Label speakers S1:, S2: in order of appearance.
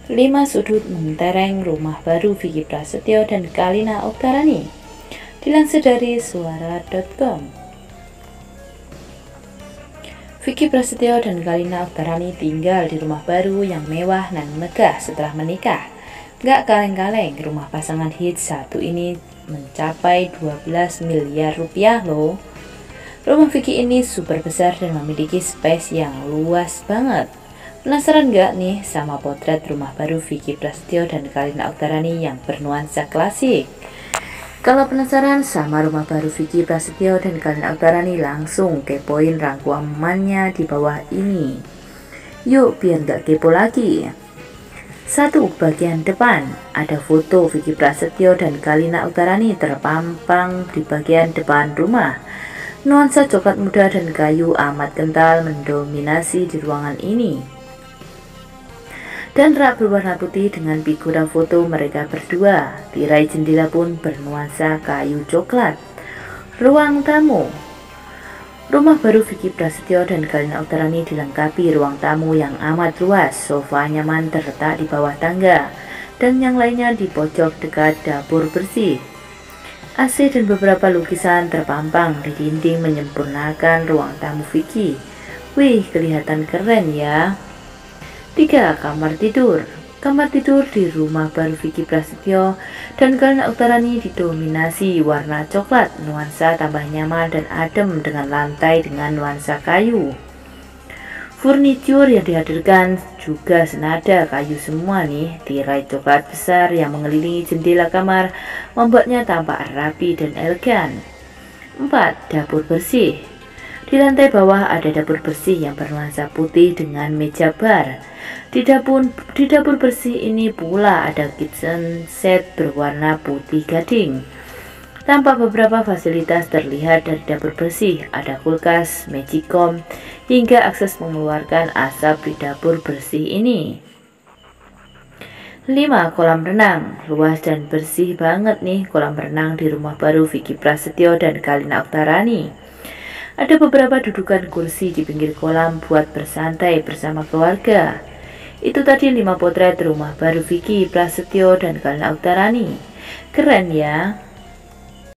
S1: 5 sudut mentereng rumah baru Vicky Prasetyo dan Kalina Oktarani. Dilansir dari suara.com. Vicky Prasetyo dan Kalina Oktarani tinggal di rumah baru yang mewah dan megah setelah menikah. Gak kaleng-kaleng, rumah pasangan hits satu ini mencapai 12 miliar rupiah loh. Rumah Vicky ini super besar dan memiliki space yang luas banget. Penasaran gak nih sama potret rumah baru Vicky Prasetyo dan Kalina Oktarani yang bernuansa klasik? Kalau penasaran sama rumah baru Vicky Prasetyo dan Kalina Oktarani, langsung kepoin rangkumannya di bawah ini. Yuk biar gak kepo lagi. 1. Bagian depan, ada foto Vicky Prasetyo dan Kalina Oktarani terpampang di bagian depan rumah. Nuansa coklat muda dan kayu amat kental mendominasi di ruangan ini. Dan rak berwarna putih dengan figura foto mereka berdua. Tirai jendela pun bernuansa kayu coklat. Ruang tamu. Rumah baru Vicky Prasetyo dan Kalina Oktarani dilengkapi ruang tamu yang amat luas. Sofa nyaman terletak di bawah tangga dan yang lainnya di pojok dekat dapur bersih. AC dan beberapa lukisan terpampang di dinding menyempurnakan ruang tamu Vicky. Wih, kelihatan keren ya. 3. Kamar tidur. Kamar tidur di rumah baru Vicky Prasetyo dan Kalina Oktarani didominasi warna coklat. Nuansa tambah nyaman dan adem dengan lantai dengan nuansa kayu. Furnitur yang dihadirkan juga senada kayu semua nih. Tirai coklat besar yang mengelilingi jendela kamar membuatnya tampak rapi dan elegan. 4. Dapur bersih. Di lantai bawah ada dapur bersih yang bernuansa putih dengan meja bar. Di dapur bersih ini pula ada kitchen set berwarna putih gading. Tampak beberapa fasilitas terlihat dari dapur bersih, ada kulkas, magicom, hingga akses mengeluarkan asap di dapur bersih ini. 5. Kolam renang. Luas dan bersih banget nih kolam renang di rumah baru Vicky Prasetyo dan Kalina Oktarani. Ada beberapa dudukan kursi di pinggir kolam buat bersantai bersama keluarga. Itu tadi 5 potret rumah baru Vicky Prasetyo dan Kalina Oktarani. Keren ya.